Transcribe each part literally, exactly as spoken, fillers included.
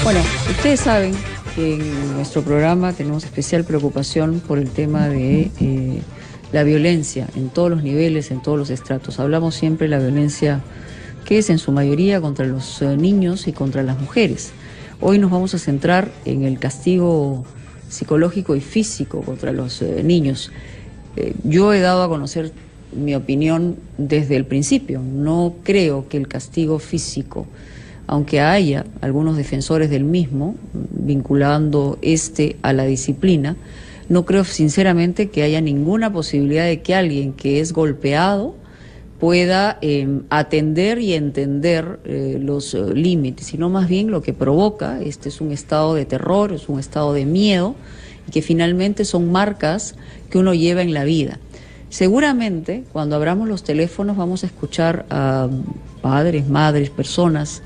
Bueno, ustedes saben que en nuestro programa tenemos especial preocupación por el tema de eh, la violencia en todos los niveles, en todos los estratos. Hablamos siempre de la violencia que es en su mayoría contra los eh, niños y contra las mujeres. Hoy nos vamos a centrar en el castigo psicológico y físico contra los eh, niños. Eh, yo he dado a conocer mi opinión desde el principio. No creo que el castigo físico, aunque haya algunos defensores del mismo, vinculando este a la disciplina, no creo sinceramente que haya ninguna posibilidad de que alguien que es golpeado pueda eh, atender y entender eh, los eh, límites, sino más bien lo que provoca. Este es un estado de terror, es un estado de miedo, y que finalmente son marcas que uno lleva en la vida. Seguramente, cuando abramos los teléfonos, vamos a escuchar a padres, madres, personas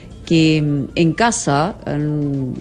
que en casa han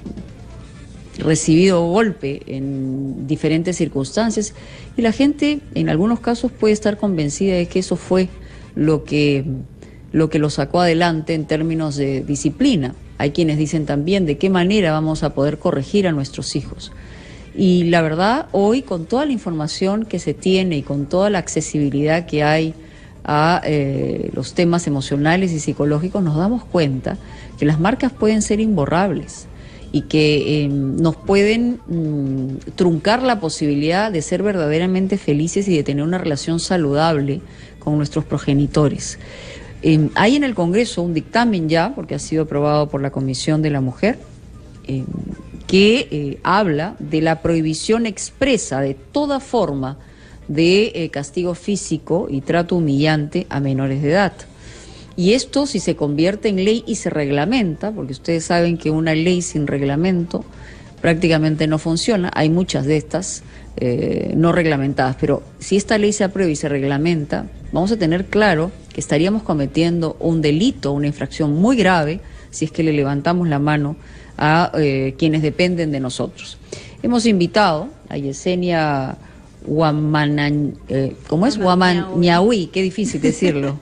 recibido golpe en diferentes circunstancias, y la gente en algunos casos puede estar convencida de que eso fue lo que, lo que lo sacó adelante en términos de disciplina. Hay quienes dicen también de qué manera vamos a poder corregir a nuestros hijos. Y la verdad, hoy, con toda la información que se tiene y con toda la accesibilidad que hay a eh, los temas emocionales y psicológicos, nos damos cuenta que las marcas pueden ser imborrables y que eh, nos pueden mm, truncar la posibilidad de ser verdaderamente felices y de tener una relación saludable con nuestros progenitores. Eh, hay en el Congreso un dictamen ya, porque ha sido aprobado por la Comisión de la Mujer, eh, que eh, habla de la prohibición expresa de toda forma de eh, castigo físico y trato humillante a menores de edad. Y esto, si se convierte en ley y se reglamenta, porque ustedes saben que una ley sin reglamento prácticamente no funciona, hay muchas de estas eh, no reglamentadas, pero si esta ley se aprueba y se reglamenta, vamos a tener claro que estaríamos cometiendo un delito, una infracción muy grave, si es que le levantamos la mano a eh, quienes dependen de nosotros. Hemos invitado a Yesenia Guamanan, eh, ¿cómo es? Guamañahui, qué difícil decirlo,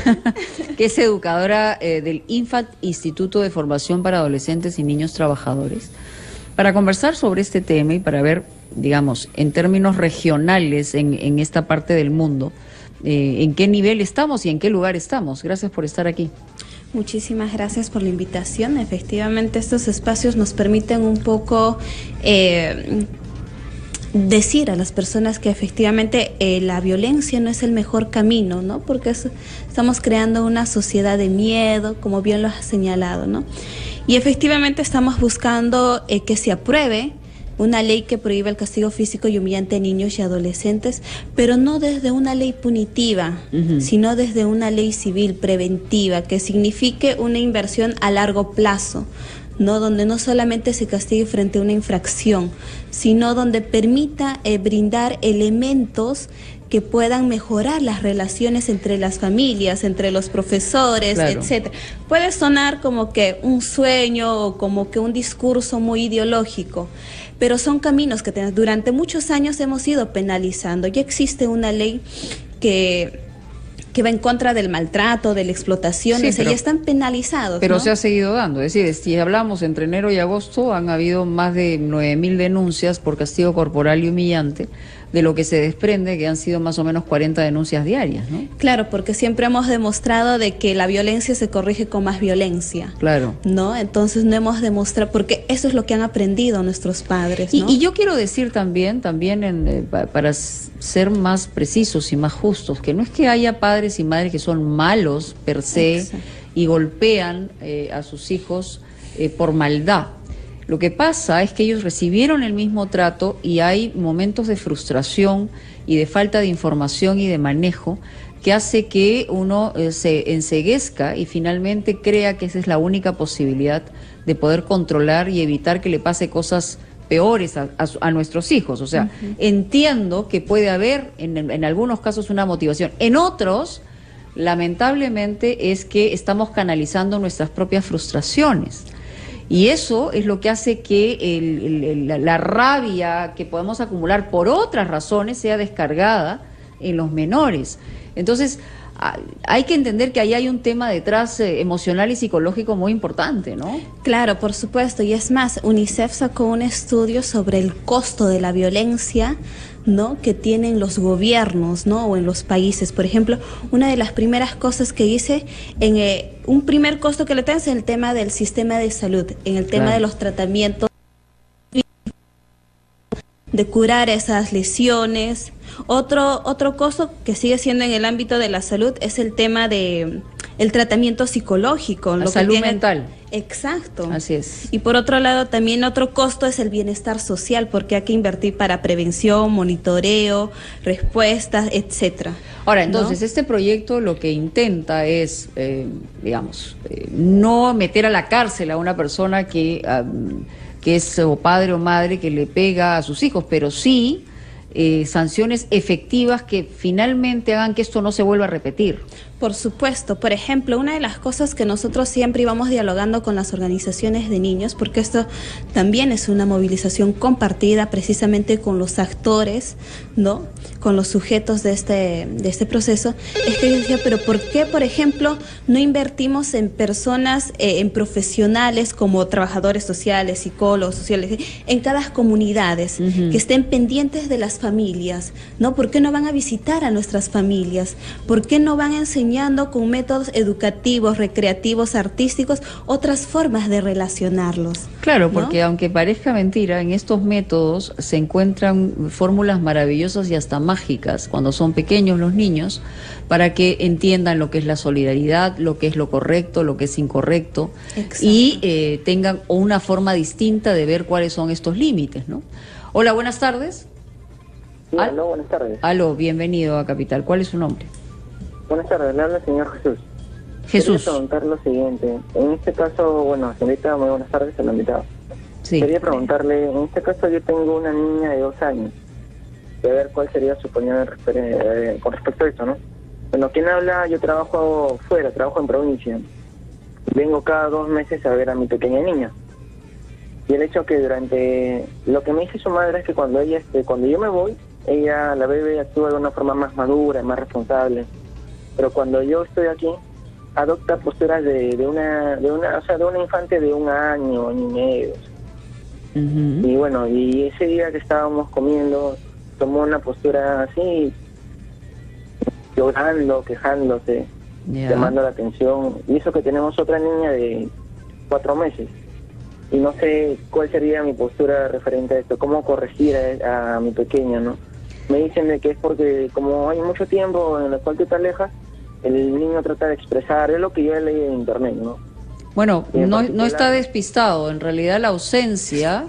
que es educadora eh, del INFAT, Instituto de Formación para Adolescentes y Niños Trabajadores, para conversar sobre este tema y para ver, digamos, en términos regionales en, en esta parte del mundo, eh, en qué nivel estamos y en qué lugar estamos. Gracias por estar aquí. Muchísimas gracias por la invitación. Efectivamente, estos espacios nos permiten un poco eh, decir a las personas que efectivamente eh, la violencia no es el mejor camino, ¿no? Porque es, estamos creando una sociedad de miedo, como bien lo has señalado, ¿no? Y efectivamente estamos buscando eh, que se apruebe una ley que prohíba el castigo físico y humillante a niños y adolescentes, pero no desde una ley punitiva, uh-huh. sino desde una ley civil preventiva, que signifique una inversión a largo plazo, ¿no? Donde no solamente se castigue frente a una infracción, sino donde permita eh, brindar elementos que puedan mejorar las relaciones entre las familias, entre los profesores, claro. etcétera. Puede sonar como que un sueño o como que un discurso muy ideológico, pero son caminos que tenemos. Durante muchos años hemos ido penalizando. Ya existe una ley que... que va en contra del maltrato, de la explotación, sí, o sea, pero, ya están penalizados. Pero ¿no? se ha seguido dando, es decir, si hablamos entre enero y agosto, han habido más de nueve mil denuncias por castigo corporal y humillante, de lo que se desprende que han sido más o menos cuarenta denuncias diarias, ¿no? Claro, porque siempre hemos demostrado de que la violencia se corrige con más violencia. Claro. ¿No? Entonces no hemos demostrado, porque eso es lo que han aprendido nuestros padres, ¿no? Y, y yo quiero decir también, también en, eh, para ser más precisos y más justos, que no es que haya padres y madres que son malos per se, exacto, y golpean eh, a sus hijos eh, por maldad. Lo que pasa es que ellos recibieron el mismo trato y hay momentos de frustración y de falta de información y de manejo que hace que uno eh, se enceguezca y finalmente crea que esa es la única posibilidad de poder controlar y evitar que le pase cosas peores a, a, a nuestros hijos. O sea, uh-huh. entiendo que puede haber en, en algunos casos una motivación. En otros, lamentablemente, es que estamos canalizando nuestras propias frustraciones. Y eso es lo que hace que el, el, la, la rabia que podemos acumular por otras razones sea descargada en los menores. Entonces, hay que entender que ahí hay un tema detrás eh, emocional y psicológico muy importante, ¿no? Claro, por supuesto, y es más, UNICEF sacó un estudio sobre el costo de la violencia, ¿no?, que tienen los gobiernos, ¿no?, o en los países. Por ejemplo, una de las primeras cosas que hice, en eh, un primer costo que le tengo es en el tema del sistema de salud, en el tema claro. de los tratamientos, de curar esas lesiones. Otro, otro costo que sigue siendo en el ámbito de la salud es el tema de el tratamiento psicológico. La lo salud que tiene... mental. Exacto. Así es. Y por otro lado, también otro costo es el bienestar social, porque hay que invertir para prevención, monitoreo, respuestas, etcétera. Ahora, entonces, ¿no? este proyecto lo que intenta es, eh, digamos, eh, no meter a la cárcel a una persona que, um, que es o padre o madre que le pega a sus hijos, pero sí eh, sanciones efectivas que finalmente hagan que esto no se vuelva a repetir. Por supuesto. Por ejemplo, una de las cosas que nosotros siempre íbamos dialogando con las organizaciones de niños, porque esto también es una movilización compartida precisamente con los actores, ¿no?, con los sujetos de este, de este proceso, es que yo decía, pero ¿por qué, por ejemplo, no invertimos en personas, eh, en profesionales como trabajadores sociales, psicólogos sociales, en cada comunidades, uh-huh. que estén pendientes de las familias, ¿no? ¿Por qué no van a visitar a nuestras familias? ¿Por qué no van a enseñar con métodos educativos, recreativos, artísticos, otras formas de relacionarlos? Claro, ¿no? porque aunque parezca mentira, en estos métodos se encuentran fórmulas maravillosas y hasta mágicas cuando son pequeños los niños, para que entiendan lo que es la solidaridad, lo que es lo correcto, lo que es incorrecto. Exacto. Y eh, tengan una forma distinta de ver cuáles son estos límites, ¿no? Hola, buenas tardes. Sí, aló, buenas tardes. Aló, bienvenido a Capital. ¿Cuál es su nombre? Buenas tardes, le habla el señor Jesús. Jesús. Quería preguntar lo siguiente. En este caso, bueno, señorita, muy buenas tardes, se lo invitado. Sí. Quería preguntarle, en este caso yo tengo una niña de dos años. Y a ver cuál sería su opinión eh, con respecto a esto, ¿no? Bueno, quien habla, yo trabajo fuera, trabajo en provincia. Vengo cada dos meses a ver a mi pequeña niña. Y el hecho que durante... Lo que me dice su madre es que cuando ella, este, cuando yo me voy, ella, la bebé, actúa de una forma más madura, más responsable. Pero cuando yo estoy aquí, adopta posturas de, de una, de una, o sea, de una infante de un año, año y medio. Uh-huh. Y bueno, y ese día que estábamos comiendo, tomó una postura así, llorando, quejándose, yeah. llamando la atención. Y eso que tenemos otra niña de cuatro meses. Y no sé cuál sería mi postura referente a esto, cómo corregir a, a mi pequeña, ¿no? Me dicen de que es porque como hay mucho tiempo en el cual tú te alejas, el niño trata de expresar, es lo que yo he leído en internet, ¿no? Bueno, no, no está despistado, en realidad la ausencia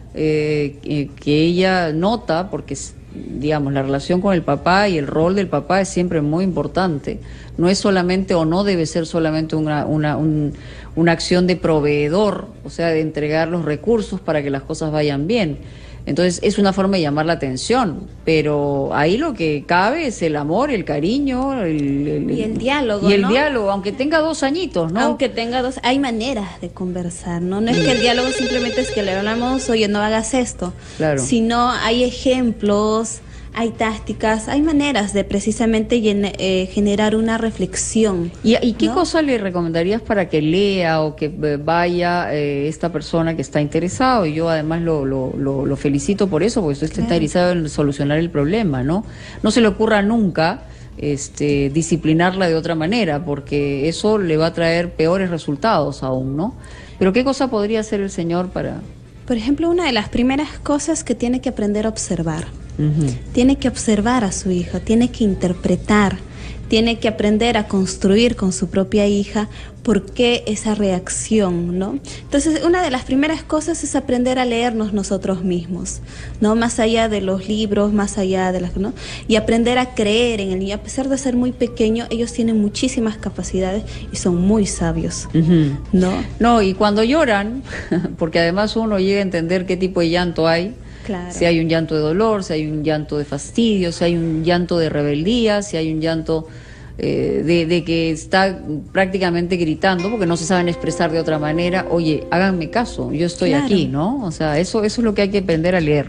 eh, que, que ella nota, porque digamos la relación con el papá y el rol del papá es siempre muy importante, no es solamente o no debe ser solamente una, una, un, una acción de proveedor, o sea, de entregar los recursos para que las cosas vayan bien. Entonces es una forma de llamar la atención, pero ahí lo que cabe es el amor, el cariño, el, el, y el diálogo, y el ¿no? diálogo, aunque tenga dos añitos, ¿no? Aunque tenga dos, hay maneras de conversar, ¿no? No es que el diálogo simplemente es que le hablamos, oye, no hagas esto, claro. sino hay ejemplos, hay tácticas, hay maneras de precisamente eh, generar una reflexión. ¿Y, y qué ¿no? cosa le recomendarías para que lea o que vaya eh, esta persona que está interesado? Y yo además lo, lo, lo, lo felicito por eso, porque usted está claro. interesado en solucionar el problema, ¿no? No se le ocurra nunca este, disciplinarla de otra manera, porque eso le va a traer peores resultados aún, ¿no? Pero ¿qué cosa podría hacer el señor para...? Por ejemplo, una de las primeras cosas que tiene que aprender a observar. Uh-huh. Tiene que observar a su hija, tiene que interpretar, tiene que aprender a construir con su propia hija por qué esa reacción, ¿no? Entonces, una de las primeras cosas es aprender a leernos nosotros mismos, ¿no? Más allá de los libros, más allá de las, ¿no? Y aprender a creer en el niño. A pesar de ser muy pequeño, ellos tienen muchísimas capacidades y son muy sabios, uh-huh. ¿no? No, y cuando lloran, porque además uno llega a entender qué tipo de llanto hay, claro. si hay un llanto de dolor, si hay un llanto de fastidio, si hay un llanto de rebeldía, si hay un llanto eh, de, de que está prácticamente gritando porque no se saben expresar de otra manera. Oye, háganme caso, yo estoy claro. aquí, ¿no? O sea, eso, eso es lo que hay que aprender a leer.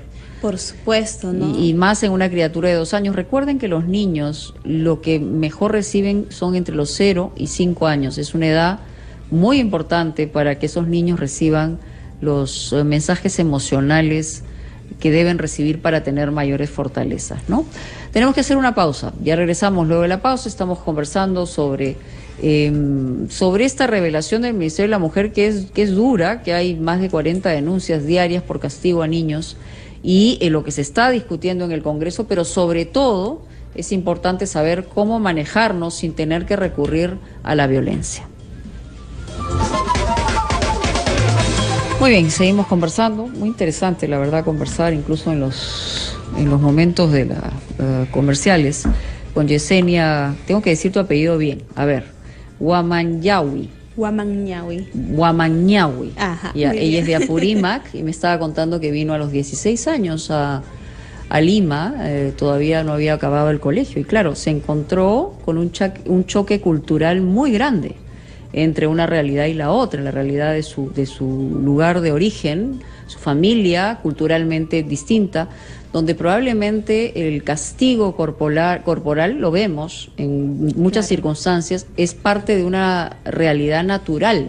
Por supuesto, ¿no? Y, y más en una criatura de dos años. Recuerden que los niños lo que mejor reciben son entre los cero y cinco años. Es una edad muy importante para que esos niños reciban los eh, mensajes emocionales que deben recibir para tener mayores fortalezas, ¿no? Tenemos que hacer una pausa. Ya regresamos luego de la pausa. Estamos conversando sobre, eh, sobre esta revelación del Ministerio de la Mujer que es, que es dura, que hay más de cuarenta denuncias diarias por castigo a niños y eh, lo que se está discutiendo en el Congreso, pero sobre todo es importante saber cómo manejarnos sin tener que recurrir a la violencia. Muy bien, seguimos conversando. Muy interesante, la verdad, conversar incluso en los, en los momentos de las uh, comerciales con Yesenia. Tengo que decir tu apellido bien. A ver, Huamanyahui. Huamanyahui. Huamanyahui. Ajá. Ya, ella es de Apurímac y me estaba contando que vino a los dieciséis años a, a Lima. Eh, todavía no había acabado el colegio. Y claro, se encontró con un, cha- un choque cultural muy grande entre una realidad y la otra, la realidad de su, de su lugar de origen, su familia culturalmente distinta, donde probablemente el castigo corporal, corporal lo vemos en muchas Claro. circunstancias, es parte de una realidad natural.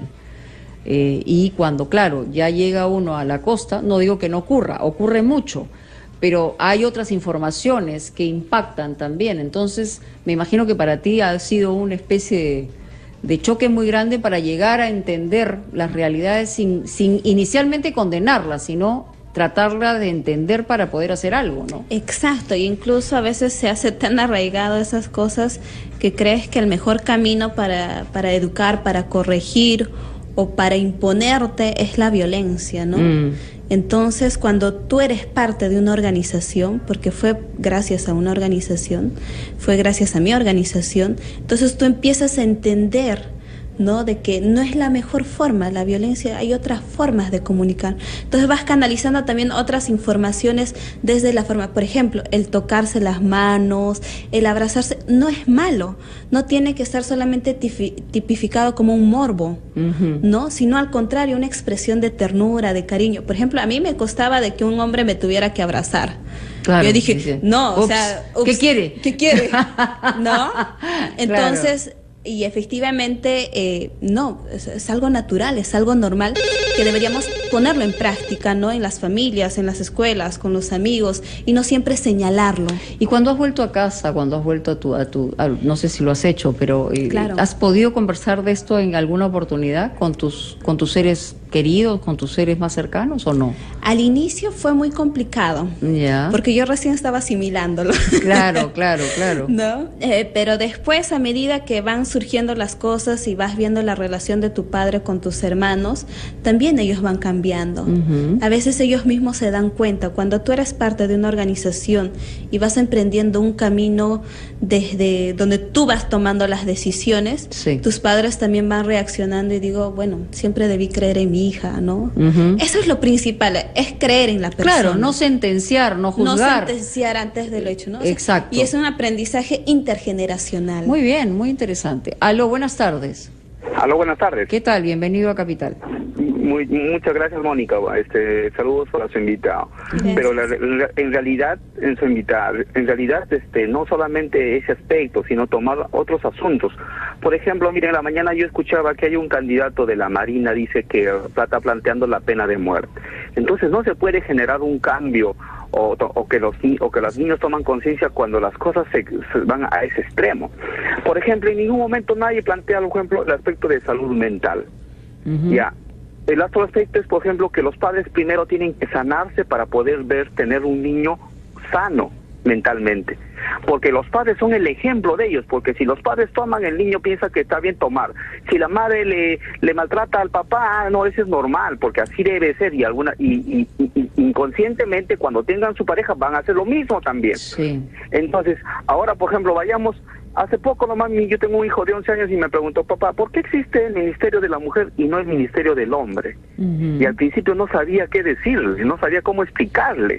Eh, y cuando, claro, ya llega uno a la costa, no digo que no ocurra, ocurre mucho, pero hay otras informaciones que impactan también. Entonces, me imagino que para ti ha sido una especie de de choque muy grande para llegar a entender las realidades sin, sin inicialmente condenarlas, sino tratarla de entender para poder hacer algo, ¿no? Exacto, y incluso a veces se hace tan arraigado esas cosas que crees que el mejor camino para, para educar, para corregir o para imponerte es la violencia, ¿no? Mm. Entonces, cuando tú eres parte de una organización, porque fue gracias a una organización, fue gracias a mi organización, entonces tú empiezas a entender, ¿no?, de que no es la mejor forma, la violencia, hay otras formas de comunicar. Entonces vas canalizando también otras informaciones desde la forma, por ejemplo, el tocarse las manos, el abrazarse, no es malo, no tiene que estar solamente tipificado como un morbo, uh-huh. ¿no?, sino al contrario, una expresión de ternura, de cariño. Por ejemplo, a mí me costaba de que un hombre me tuviera que abrazar. Claro, yo dije, sí, sí. no, ups, o sea, ups, ¿qué quiere? ¿Qué quiere? ¿No? Entonces... Claro. Y efectivamente, eh, no, es, es algo natural, es algo normal que deberíamos ponerlo en práctica, ¿no? En las familias, en las escuelas, con los amigos, y no siempre señalarlo. Y cuando has vuelto a casa, cuando has vuelto a tu, a tu a, no sé si lo has hecho, pero eh, claro. ¿has podido conversar de esto en alguna oportunidad con tus, con tus seres queridos, con tus seres más cercanos o no? Al inicio fue muy complicado, ya, porque yo recién estaba asimilándolo. Claro, claro, claro. ¿No? Eh, pero después, a medida que van surgiendo las cosas y vas viendo la relación de tu padre con tus hermanos, también ellos van cambiando. Uh-huh. A veces ellos mismos se dan cuenta, cuando tú eres parte de una organización y vas emprendiendo un camino desde donde tú vas tomando las decisiones, sí. tus padres también van reaccionando y digo, bueno, siempre debí creer en mi hija, ¿no? Uh-huh. Eso es lo principal, es creer en la persona. Claro, no sentenciar, no juzgar. No sentenciar antes de lo hecho, ¿no? O sea, exacto. Y es un aprendizaje intergeneracional. Muy bien, muy interesante. Aló, buenas tardes. Aló, buenas tardes. ¿Qué tal? Bienvenido a Capital. Muy, muchas gracias, Mónica. Este, saludos para su invitado. Gracias. Pero la, la, en realidad, en su invitado, en realidad, este, no solamente ese aspecto, sino tomar otros asuntos. Por ejemplo, miren, en la mañana yo escuchaba que hay un candidato de la Marina, dice que está planteando la pena de muerte. Entonces, no se puede generar un cambio o, o que los o que los niños toman conciencia cuando las cosas se, se van a ese extremo. Por ejemplo, en ningún momento nadie plantea, por ejemplo, el aspecto de salud mental. Uh-huh. Ya. El otro aspecto es, por ejemplo, que los padres primero tienen que sanarse para poder ver, tener un niño sano mentalmente. Porque los padres son el ejemplo de ellos, porque si los padres toman, el niño piensa que está bien tomar. Si la madre le, le maltrata al papá, no, eso es normal, porque así debe ser, y alguna y, y, y inconscientemente cuando tengan su pareja van a hacer lo mismo también. Sí. Entonces, ahora, por ejemplo, vayamos... Hace poco nomás yo tengo un hijo de once años y me preguntó, papá, ¿por qué existe el Ministerio de la Mujer y no el Ministerio del Hombre? Uh-huh. Y al principio no sabía qué decirle, no sabía cómo explicarle.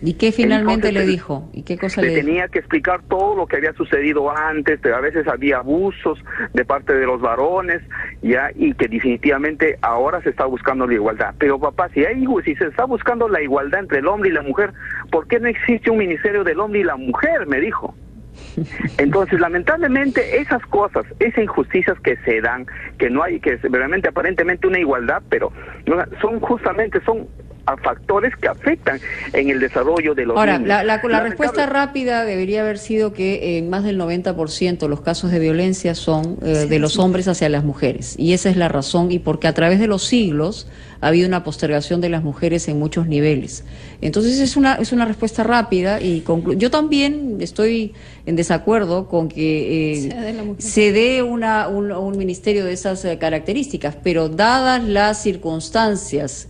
¿Y qué finalmente Entonces, le dijo? ¿Y qué cosa le, le dijo? tenía que explicar todo lo que había sucedido antes, que a veces había abusos de parte de los varones, ya, y que definitivamente ahora se está buscando la igualdad. Pero papá, si hay, si se está buscando la igualdad entre el hombre y la mujer, ¿por qué no existe un ministerio del hombre y la mujer?, me dijo. Entonces, lamentablemente, esas cosas, esas injusticias que se dan, que no hay, que es realmente aparentemente una igualdad, pero son justamente, son a factores que afectan en el desarrollo de los Ahora, niños. la, la, la respuesta rápida debería haber sido que en más del noventa por ciento los casos de violencia son eh, sí, de los sí. hombres hacia las mujeres, y esa es la razón, y porque a través de los siglos ha habido una postergación de las mujeres en muchos niveles. Entonces es una es una respuesta rápida, y conclu yo también estoy en desacuerdo con que eh, se, de se dé una, un, un ministerio de esas eh, características, pero dadas las circunstancias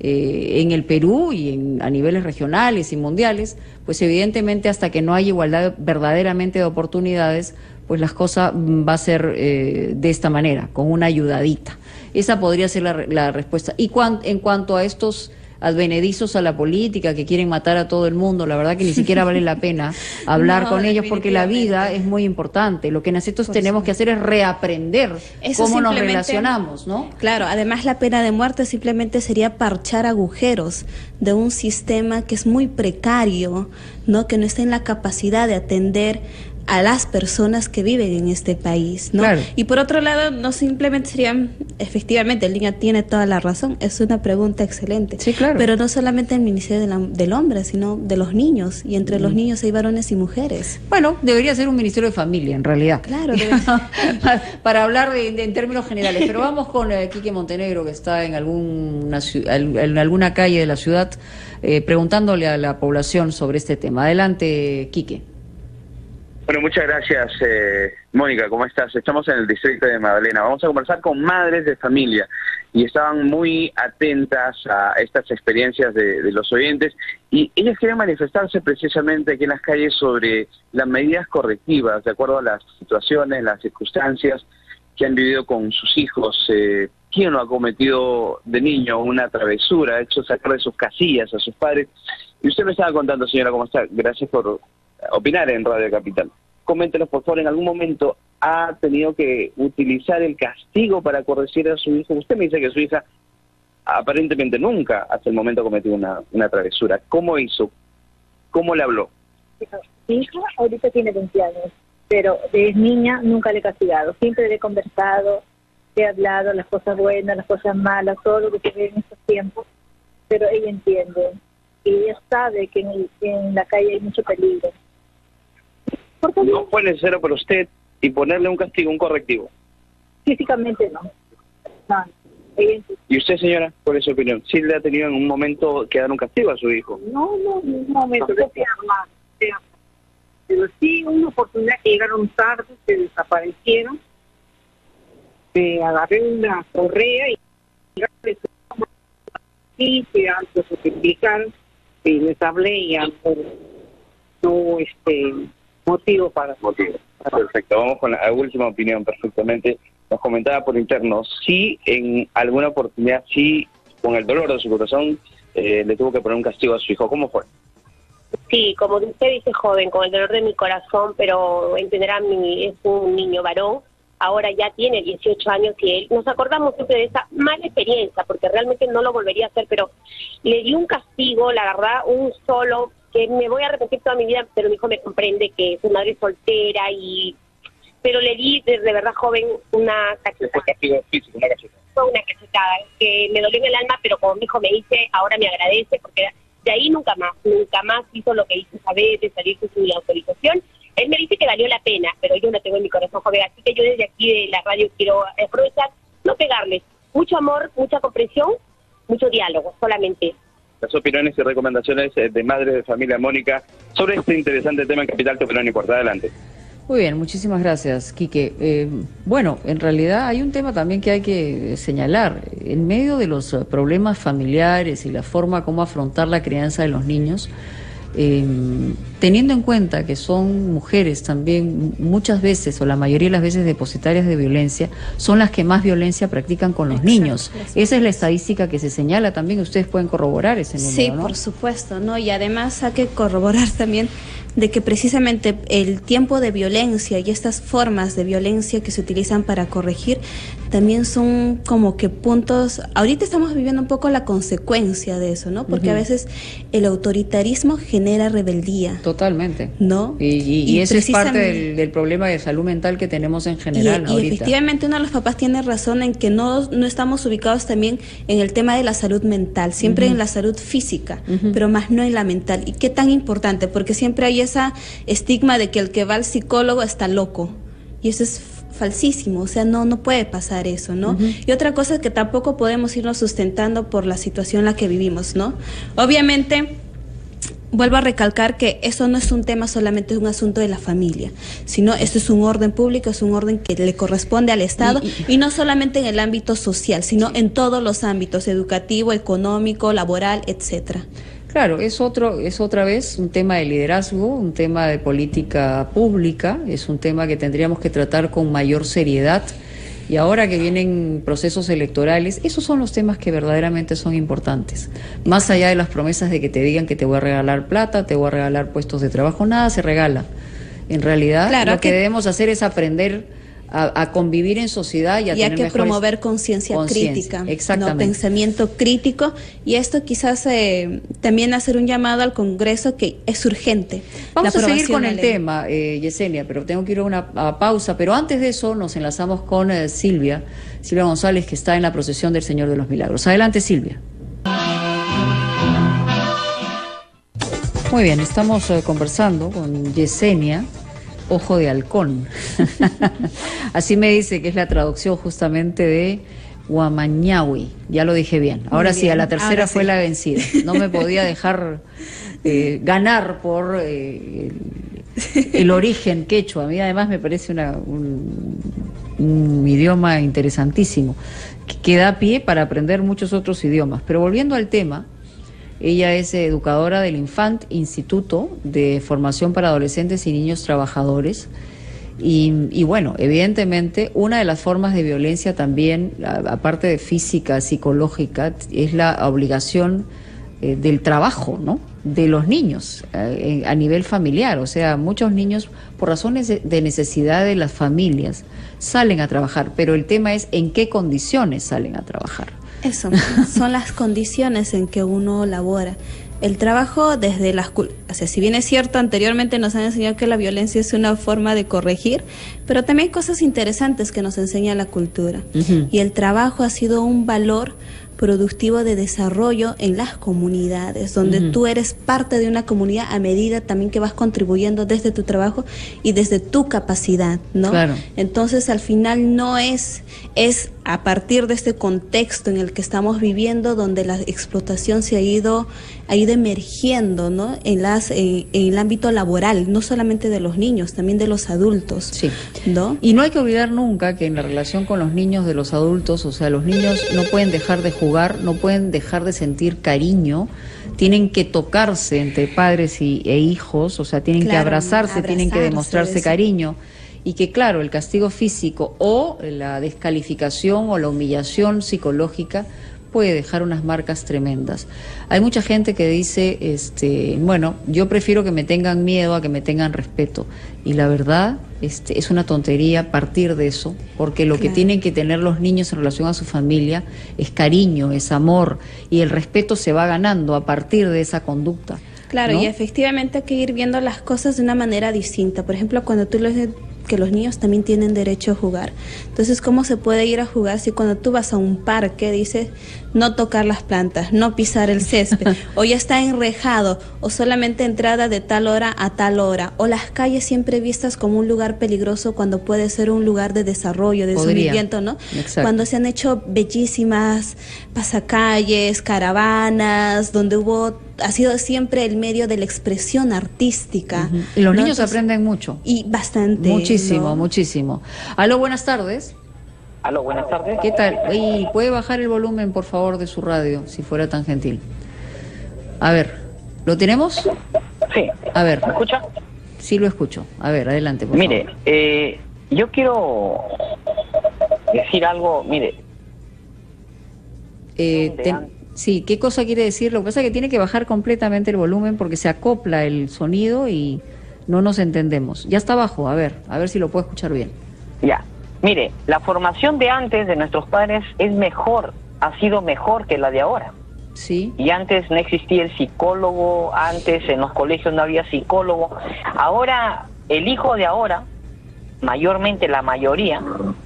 Eh, en el Perú y en, a niveles regionales y mundiales, pues evidentemente hasta que no haya igualdad verdaderamente de oportunidades, pues las cosas va a ser eh, de esta manera, con una ayudadita. Esa podría ser la, la respuesta. Y cuan, en cuanto a estos advenedizos a la política que quieren matar a todo el mundo, la verdad que ni siquiera vale la pena hablar no, con ellos, porque la vida es muy importante. Lo que nosotros Por tenemos que hacer es reaprender Eso cómo nos relacionamos, ¿no? Claro, además la pena de muerte simplemente sería parchar agujeros de un sistema que es muy precario, ¿no? Que no está en la capacidad de atender a las personas que viven en este país, ¿no? Claro. Y por otro lado, no simplemente serían, efectivamente, el niño tiene toda la razón, es una pregunta excelente. Sí, claro. Pero no solamente el Ministerio de la, del Hombre, sino de los niños, y entre mm. los niños hay varones y mujeres. Bueno, debería ser un Ministerio de Familia, en realidad. Claro. para, para hablar de, de, en términos generales. Pero vamos con eh, Quique Montenegro, que está en, alguna, en alguna calle de la ciudad, eh, preguntándole a la población sobre este tema. Adelante, Quique. Bueno, muchas gracias, eh, Mónica, ¿cómo estás? Estamos en el distrito de Magdalena. Vamos a conversar con madres de familia y estaban muy atentas a estas experiencias de, de los oyentes, y ellas quieren manifestarse precisamente aquí en las calles sobre las medidas correctivas de acuerdo a las situaciones, las circunstancias que han vivido con sus hijos. Eh, ¿Quién lo ha cometido de niño una travesura, ha hecho sacar de sus casillas a sus padres? Y usted me estaba contando, señora, ¿cómo está? Gracias por opinar en Radio Capital. Coméntenos, por favor, ¿en algún momento ha tenido que utilizar el castigo para corregir a su hijo? Usted me dice que su hija aparentemente nunca hasta el momento ha cometido una, una travesura. ¿Cómo hizo? ¿Cómo le habló? Mi hija ahorita tiene veinte años, pero de niña nunca le he castigado. Siempre le he conversado, le he hablado las cosas buenas, las cosas malas, todo lo que se ve en estos tiempos, pero ella entiende. Y ella sabe que en, el, en la calle hay mucho peligro. ¿No fue necesario para usted imponerle un castigo, un correctivo? Físicamente no. no. ¿Y usted, señora, cuál es su opinión? ¿Sí le ha tenido en un momento que dar un castigo a su hijo? No, no, en un momento. No se arma, se arma. Pero sí, una oportunidad que llegaron tarde, se desaparecieron. Me agarré una correa y y se autojustificaron y les hablé y ya por no este motivo para motivo. Perfecto, vamos con la última opinión. Perfectamente, nos comentaba por interno, sí, en alguna oportunidad, sí, con el dolor de su corazón, eh, le tuvo que poner un castigo a su hijo. ¿Cómo fue? Sí, como usted dice, joven, con el dolor de mi corazón, pero entenderá, mi, es un niño varón, ahora ya tiene dieciocho años, y él, nos acordamos siempre de esa mala experiencia, porque realmente no lo volvería a hacer, pero le di un castigo, la verdad, un solo, que me voy a arrepentir toda mi vida, pero mi hijo me comprende que su madre es soltera, y pero le di, de, de verdad, joven, una cachetada. Castigo físico, una cachetada. Fue una cachetada, que me dolió en el alma, pero como mi hijo me dice, ahora me agradece, porque de ahí nunca más, nunca más hizo lo que hizo esa vez, de salir sin su autorización. Él me dice que valió la pena, pero yo no tengo en mi corazón, joven, así que yo desde aquí de la radio quiero aprovechar, no pegarles, mucho amor, mucha comprensión, mucho diálogo, solamente. Las opiniones y recomendaciones de madres de familia, Mónica, sobre este interesante tema en Capital, tu opinión importa. Adelante. Muy bien, muchísimas gracias, Quique. Eh, bueno, en realidad hay un tema también que hay que señalar. En medio de los problemas familiares y la forma como afrontar la crianza de los niños, eh, teniendo en cuenta que son mujeres también muchas veces, o la mayoría de las veces depositarias de violencia, son las que más violencia practican con los Exacto, niños. Esa es la estadística que se señala también, ustedes pueden corroborar ese número, Sí, ¿no? por supuesto, ¿no? Y además hay que corroborar también de que precisamente el tiempo de violencia y estas formas de violencia que se utilizan para corregir también son como que puntos, ahorita estamos viviendo un poco la consecuencia de eso, ¿no? Porque uh-huh. a veces el autoritarismo genera rebeldía. Totalmente. ¿No? Y, y, y, y ese es parte del, del problema de salud mental que tenemos en general y, ahorita. Y efectivamente uno de los papás tiene razón en que no, no estamos ubicados también en el tema de la salud mental, siempre uh-huh. en la salud física, uh-huh. pero más no en la mental. ¿Y qué tan importante? Porque siempre hay esa estigma de que el que va al psicólogo está loco. Y eso es falsísimo, o sea, no no puede pasar eso, ¿no? Uh-huh. Y otra cosa es que tampoco podemos irnos sustentando por la situación en la que vivimos, ¿no? Obviamente, vuelvo a recalcar que eso no es un tema solamente, es un asunto de la familia, sino esto es un orden público, es un orden que le corresponde al Estado, y, y, y no solamente en el ámbito social, sino sí. en todos los ámbitos, educativo, económico, laboral, etcétera. Claro, es otro, es otra vez un tema de liderazgo, un tema de política pública, es un tema que tendríamos que tratar con mayor seriedad. Y ahora que vienen procesos electorales, esos son los temas que verdaderamente son importantes. Más allá de las promesas de que te digan que te voy a regalar plata, te voy a regalar puestos de trabajo, nada se regala. En realidad, claro, lo que, que debemos hacer es aprender a, a convivir en sociedad y a y tener hay que promover conciencia crítica, exactamente. ¿no? Pensamiento crítico, y esto quizás eh, también hacer un llamado al Congreso que es urgente. Vamos a seguir con el ley. tema, eh, Yesenia, pero tengo que ir a una a pausa, pero antes de eso nos enlazamos con eh, Silvia, Silvia González, que está en la procesión del Señor de los Milagros. Adelante, Silvia. Muy bien, estamos eh, conversando con Yesenia, Ojo de Halcón. Así me dice que es la traducción justamente de Guamañahui. Ya lo dije bien. Ahora bien, sí, a la tercera fue sí. la vencida. No me podía dejar eh, ganar por eh, el, el origen quechua. A mí además me parece una, un, un idioma interesantísimo, que, que da pie para aprender muchos otros idiomas. Pero volviendo al tema, ella es educadora del Infant Instituto de Formación para Adolescentes y Niños Trabajadores. Y, y bueno, evidentemente, una de las formas de violencia también, aparte de física, psicológica, es la obligación eh, del trabajo, ¿no? De los niños eh, a nivel familiar. O sea, muchos niños, por razones de necesidad de las familias, salen a trabajar, pero el tema es en qué condiciones salen a trabajar. Eso, son las condiciones en que uno labora. El trabajo desde las... O sea, si bien es cierto, anteriormente nos han enseñado que la violencia es una forma de corregir, pero también hay cosas interesantes que nos enseña la cultura. Uh-huh. Y el trabajo ha sido un valor productivo de desarrollo en las comunidades, donde uh-huh. tú eres parte de una comunidad a medida también que vas contribuyendo desde tu trabajo y desde tu capacidad, ¿no? Claro. Entonces, al final no es, es a partir de este contexto en el que estamos viviendo, donde la explotación se ha ido, ha ido emergiendo, ¿no? En las, en, en el ámbito laboral, no solamente de los niños, también de los adultos, sí. ¿no? Y no hay que olvidar nunca que en la relación con los niños de los adultos, o sea, los niños no pueden dejar de jugar, no pueden dejar de sentir cariño, tienen que tocarse entre padres y, e hijos, o sea, tienen claro, que abrazarse, abrazarse, tienen que demostrarse eso. cariño, y que claro, el castigo físico o la descalificación o la humillación psicológica puede dejar unas marcas tremendas. Hay mucha gente que dice, este, bueno, yo prefiero que me tengan miedo a que me tengan respeto, y la verdad este, es una tontería partir de eso, porque lo claro. que tienen que tener los niños en relación a su familia es cariño, es amor, y el respeto se va ganando a partir de esa conducta. Claro, ¿no? Y efectivamente hay que ir viendo las cosas de una manera distinta. Por ejemplo, cuando tú les que los niños también tienen derecho a jugar. Entonces, ¿cómo se puede ir a jugar si cuando tú vas a un parque dices no tocar las plantas, no pisar el césped, o ya está enrejado, o solamente entrada de tal hora a tal hora, o las calles siempre vistas como un lugar peligroso cuando puede ser un lugar de desarrollo, de descubrimiento, ¿no? Exacto. Cuando se han hecho bellísimas pasacalles, caravanas, donde hubo ha sido siempre el medio de la expresión artística. Uh-huh. Y los ¿no? niños Entonces, aprenden mucho. Y bastante. Muchísimo, ¿no? muchísimo. Aló, buenas tardes. Aló, buenas tardes. ¿Qué tal? Y ¿puede bajar el volumen, por favor, de su radio, si fuera tan gentil? A ver, ¿lo tenemos? Sí. A ver. ¿Me escucha? Sí, lo escucho. A ver, adelante, por Mire, favor. eh, yo quiero decir algo, mire. Eh, ten, sí, ¿qué cosa quiere decir? Lo que pasa es que tiene que bajar completamente el volumen porque se acopla el sonido y no nos entendemos. Ya está bajo, a ver, a ver si lo puedo escuchar bien. Ya, mire, la formación de antes de nuestros padres es mejor, ha sido mejor que la de ahora. Sí. Y antes no existía el psicólogo, antes en los colegios no había psicólogo. Ahora, el hijo de ahora, mayormente la mayoría,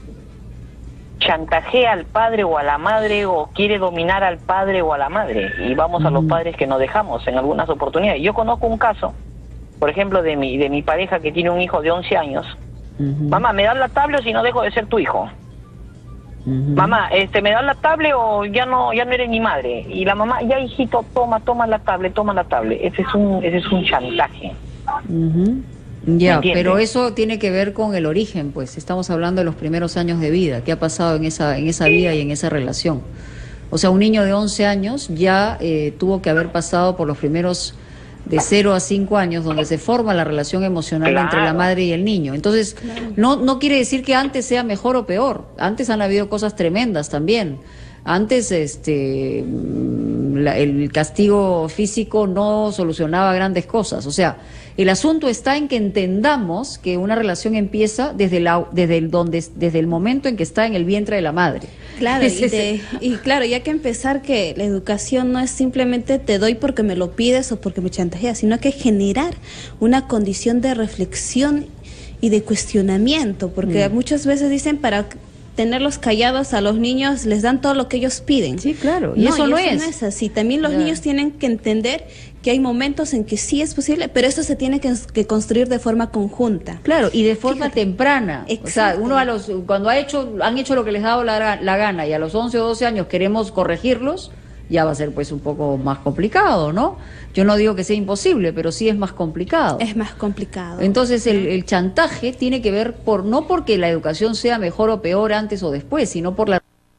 chantajea al padre o a la madre o quiere dominar al padre o a la madre. Y vamos uh-huh. a los padres que nos dejamos en algunas oportunidades. Yo conozco un caso, por ejemplo, de mi, de mi pareja que tiene un hijo de once años. Uh-huh. Mamá, ¿me das la tablet o si no dejo de ser tu hijo? Uh-huh. Mamá, este, ¿me das la tablet o ya no ya no eres mi madre? Y la mamá, ya hijito, toma, toma la tablet, toma la tablet. Ese es un, ese es un chantaje. Uh-huh. Ya, pero eso tiene que ver con el origen, pues. Estamos hablando de los primeros años de vida. ¿Qué ha pasado en esa, en esa vida y en esa relación? O sea, un niño de once años ya eh, tuvo que haber pasado por los primeros de cero a cinco años, donde se forma la relación emocional claro. entre la madre y el niño. Entonces, claro. no, no quiere decir que antes sea mejor o peor. Antes han habido cosas tremendas también. Antes este la, el castigo físico no solucionaba grandes cosas. O sea, el asunto está en que entendamos que una relación empieza desde, la, desde, el, donde, desde el momento en que está en el vientre de la madre. Claro, y, de, y claro, ya que empezar que la educación no es simplemente te doy porque me lo pides o porque me chantajeas, sino que generar una condición de reflexión y de cuestionamiento, porque mm. muchas veces dicen para tenerlos callados a los niños les dan todo lo que ellos piden. Sí, claro, y no, eso, y no, eso es. no es así. También los ya. niños tienen que entender que hay momentos en que sí es posible, pero eso se tiene que, que construir de forma conjunta. Claro, y de forma Fíjate. temprana. Exacto. O sea, uno a los cuando ha hecho han hecho lo que les ha dado la, la gana y a los once o doce años queremos corregirlos, ya va a ser pues un poco más complicado, ¿no? Yo no digo que sea imposible, pero sí es más complicado. Es más complicado. Entonces el, el chantaje tiene que ver por no porque la educación sea mejor o peor antes o después, sino por la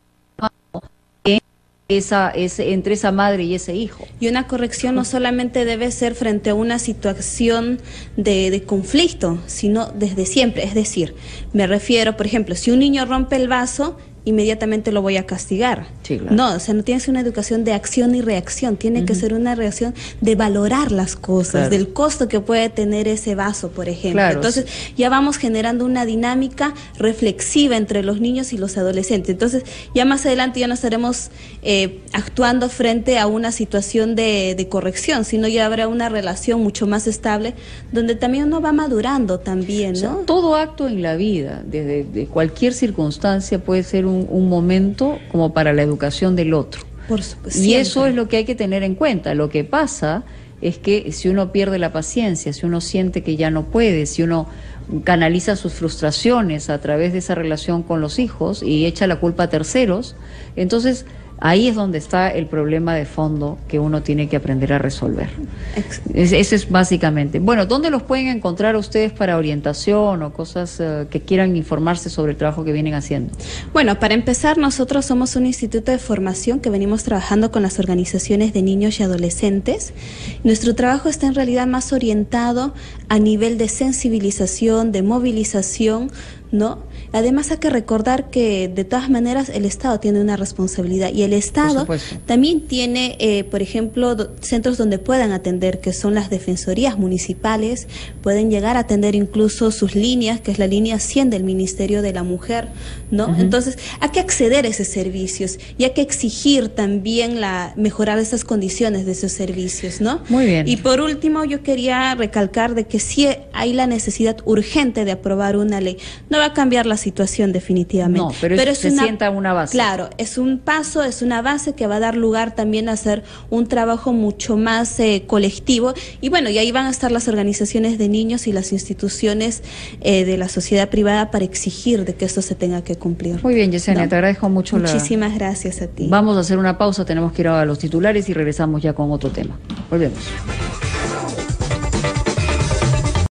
esa, ese, entre esa madre y ese hijo. Y una corrección no solamente debe ser frente a una situación de, de conflicto, sino desde siempre. Es decir, me refiero, por ejemplo, si un niño rompe el vaso, inmediatamente lo voy a castigar. Sí, claro. No, o sea, no tiene que ser una educación de acción y reacción, tiene uh-huh. que ser una reacción de valorar las cosas, claro. del costo que puede tener ese vaso, por ejemplo. Claro, Entonces, sí. ya vamos generando una dinámica reflexiva entre los niños y los adolescentes. Entonces, ya más adelante ya no estaremos eh, actuando frente a una situación de, de corrección, sino ya habrá una relación mucho más estable, donde también uno va madurando también, ¿no? O sea, todo acto en la vida, desde de cualquier circunstancia, puede ser un Un, un momento como para la educación del otro. Por supuesto. Y eso es lo que hay que tener en cuenta. Lo que pasa es que si uno pierde la paciencia, si uno siente que ya no puede, si uno canaliza sus frustraciones a través de esa relación con los hijos y echa la culpa a terceros, entonces ahí es donde está el problema de fondo que uno tiene que aprender a resolver. Es, eso es básicamente. Bueno, ¿dónde los pueden encontrar ustedes para orientación o cosas uh, que quieran informarse sobre el trabajo que vienen haciendo? Bueno, para empezar, nosotros somos un instituto de formación que venimos trabajando con las organizaciones de niños y adolescentes. Nuestro trabajo está en realidad más orientado a nivel de sensibilización, de movilización, ¿no? Además hay que recordar que de todas maneras el Estado tiene una responsabilidad y el Estado también tiene, eh, por ejemplo, do, centros donde puedan atender, que son las defensorías municipales, pueden llegar a atender incluso sus líneas, que es la línea cien del Ministerio de la Mujer, ¿no? Uh-huh. Entonces hay que acceder a esos servicios y hay que exigir también la mejorar esas condiciones de esos servicios, ¿no? Muy bien. Y por último yo quería recalcar de que sí hay la necesidad urgente de aprobar una ley. No va a cambiar la situación definitivamente. No, pero, pero es, se una, sienta una base. Claro, es un paso, es una base que va a dar lugar también a hacer un trabajo mucho más eh, colectivo. Y bueno, y ahí van a estar las organizaciones de niños y las instituciones eh, de la sociedad privada para exigir de que esto se tenga que cumplir. Muy bien, Yesenia, ¿no? Te agradezco mucho. Muchísimas la... gracias a ti. Vamos a hacer una pausa, tenemos que ir a los titulares y regresamos ya con otro tema. Volvemos.